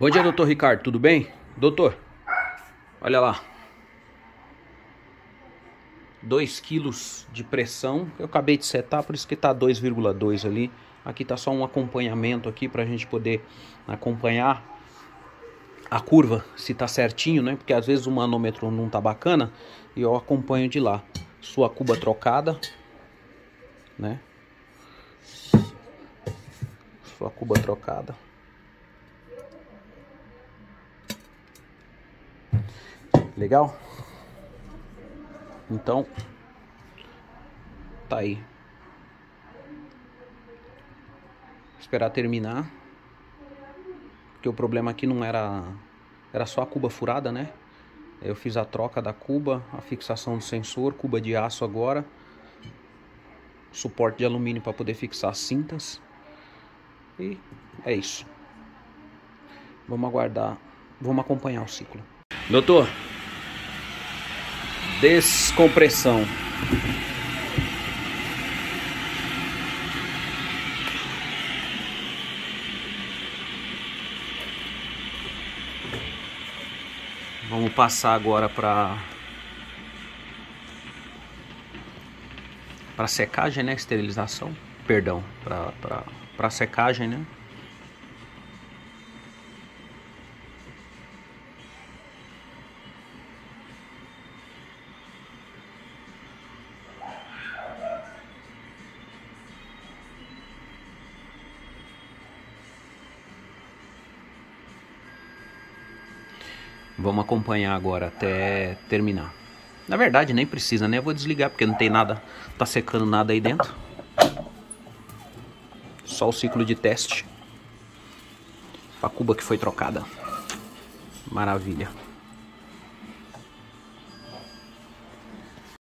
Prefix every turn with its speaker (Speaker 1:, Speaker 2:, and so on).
Speaker 1: Bom dia, doutor Ricardo, tudo bem? Doutor, olha lá. 2 quilos de pressão, eu acabei de setar, por isso que tá 2,2 ali. Aqui tá só um acompanhamento aqui pra gente poder acompanhar a curva, se tá certinho, né? Porque às vezes o manômetro não tá bacana e eu acompanho de lá. Sua cuba trocada, né? Sua cuba trocada. Legal? Então, tá aí. Esperar terminar. Porque o problema aqui não era só a cuba furada, né? Eu fiz a troca da cuba, a fixação do sensor, cuba de aço agora, suporte de alumínio para poder fixar as cintas. E é isso. Vamos aguardar, vamos acompanhar o ciclo. Doutor, descompressão. Vamos passar agora para secagem, né? Esterilização. Perdão, para secagem, né? Vamos acompanhar agora até terminar. Na verdade nem precisa, né? Eu vou desligar porque não tem nada, tá secando nada aí dentro. Só o ciclo de teste. A cuba que foi trocada. Maravilha.